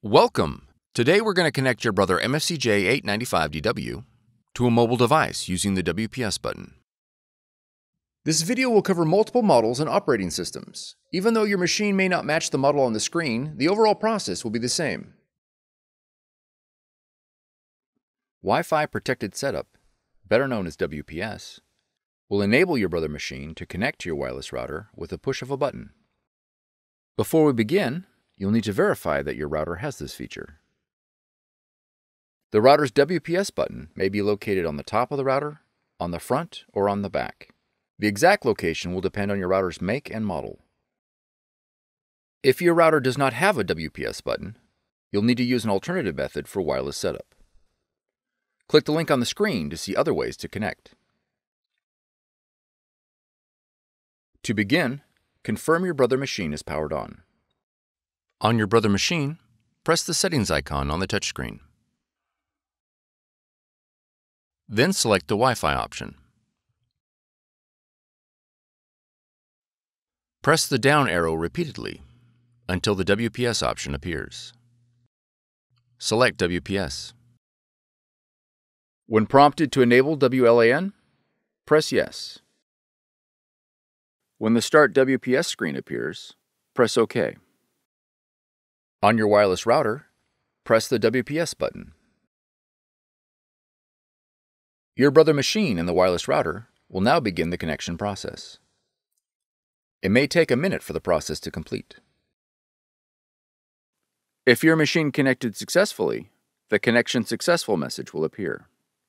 Welcome! Today we're going to connect your Brother MFCJ895DW to a mobile device using the WPS button. This video will cover multiple models and operating systems. Even though your machine may not match the model on the screen, the overall process will be the same. Wi-Fi Protected Setup, better known as WPS, will enable your Brother machine to connect to your wireless router with a push of a button. Before we begin, you'll need to verify that your router has this feature. The router's WPS button may be located on the top of the router, on the front, or on the back. The exact location will depend on your router's make and model. If your router does not have a WPS button, you'll need to use an alternative method for wireless setup. Click the link on the screen to see other ways to connect. To begin, confirm your Brother machine is powered on. On your Brother machine, press the settings icon on the touchscreen. Then select the Wi-Fi option. Press the down arrow repeatedly until the WPS option appears. Select WPS. When prompted to enable WLAN, press Yes. When the Start WPS screen appears, press OK. On your wireless router, press the WPS button. Your Brother machine and the wireless router will now begin the connection process. It may take a minute for the process to complete. If your machine connected successfully, the Connection Successful message will appear.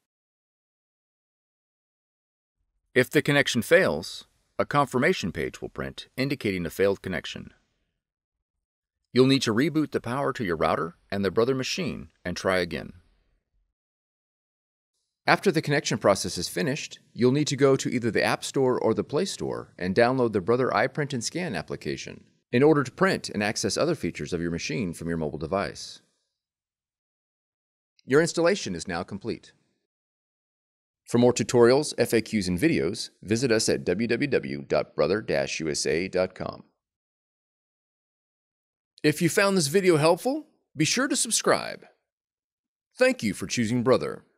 If the connection fails, a confirmation page will print indicating a failed connection. You'll need to reboot the power to your router and the Brother machine and try again. After the connection process is finished, you'll need to go to either the App Store or the Play Store and download the Brother iPrint&Scan application in order to print and access other features of your machine from your mobile device. Your installation is now complete. For more tutorials, FAQs, and videos, visit us at www.brother-usa.com. If you found this video helpful, be sure to subscribe. Thank you for choosing Brother.